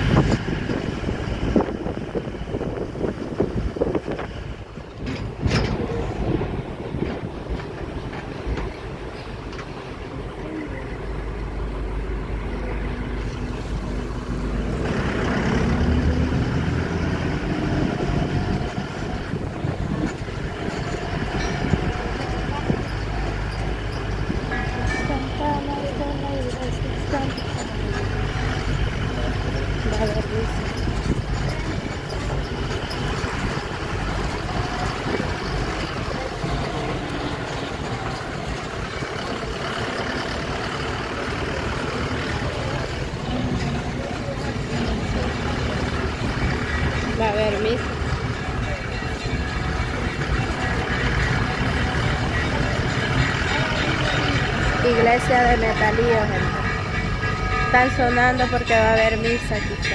Va a haber misa. Iglesia de Metalío, gente. Están sonando porque va a haber misa quizá.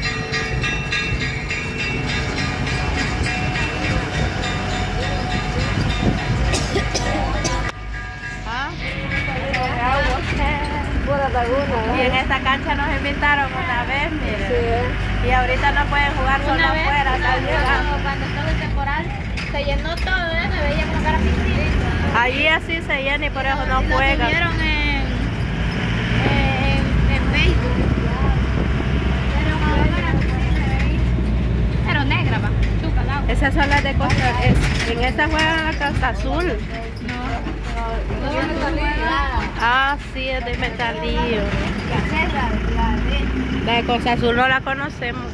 Y en esta cancha nos invitaron una vez, miren. Sí, y ahorita no pueden jugar solo afuera. Cuando estaba el temporal, se llenó todo, se veía como que era piscina. Allí así se llena y por eso no Lo juegan. subieron en Facebook. Pero negra, va. Esas son las de Costa. En esta juegan la Costa Azul. Ah, sí, es de Metalío. La de Costa Azul no la conocemos.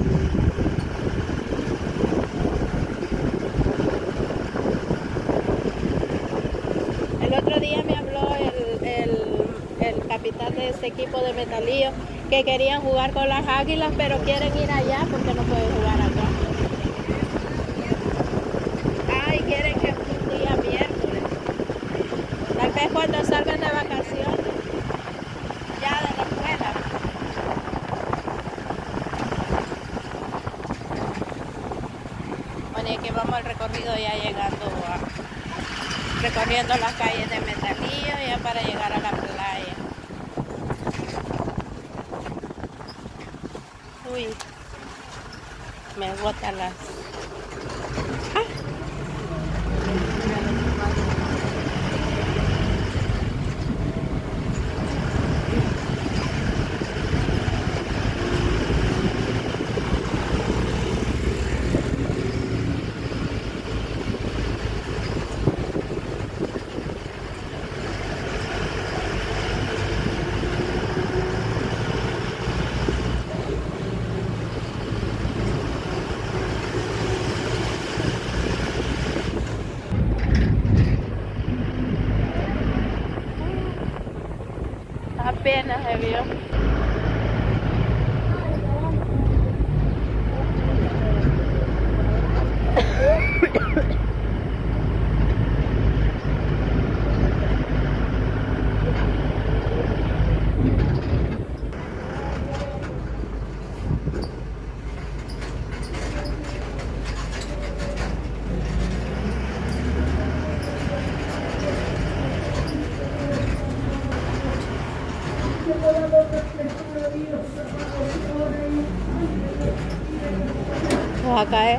El otro día me habló el capitán de ese equipo de Metalío que querían jugar con las Águilas, pero quieren ir allá porque no pueden jugar acá. Ah, y quieren que un día miércoles. Tal vez cuando salgan de vacaciones, ya de la escuela. Bueno, y aquí vamos al recorrido ya llegando recorriendo las calles de Metalío ya para llegar a la playa. Uy, me botan las... Apenas se vio. Va a caer.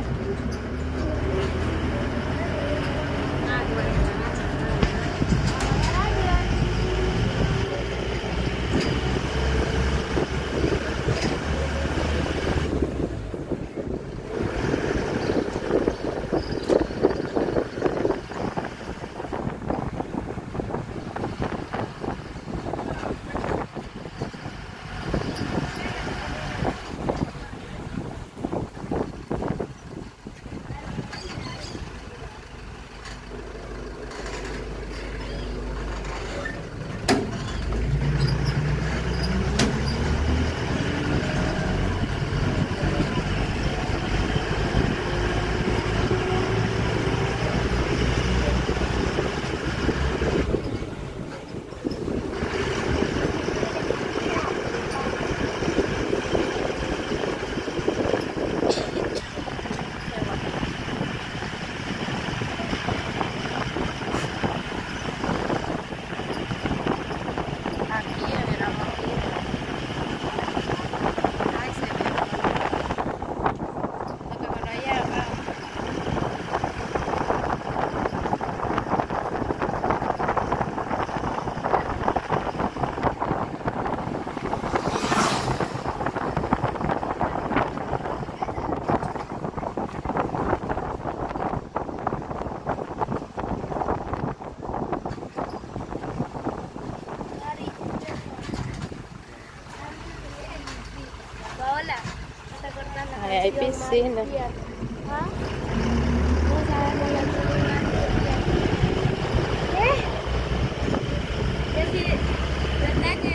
ola. Está cortando. Ahí hay piscina. ¿Ah? No sabemos la piscina. ¿Qué? Es decir, ¿verdad que...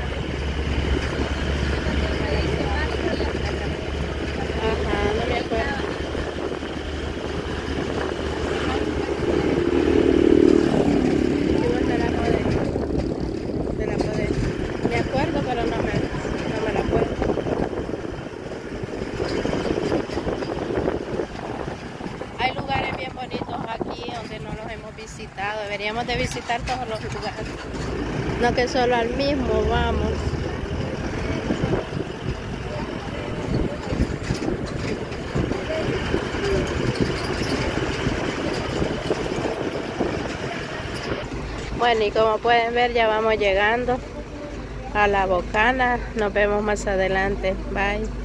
Ajá, no me acuerdo. Sí, vos te la podés. Te la podés. Me acuerdo, pero no me la acuerdo. Hay lugares bien bonitos aquí donde no los hemos visitado. Deberíamos de visitar todos los lugares. No que solo al mismo vamos. Bueno, y como pueden ver, ya vamos llegando a La Bocana. Nos vemos más adelante. Bye.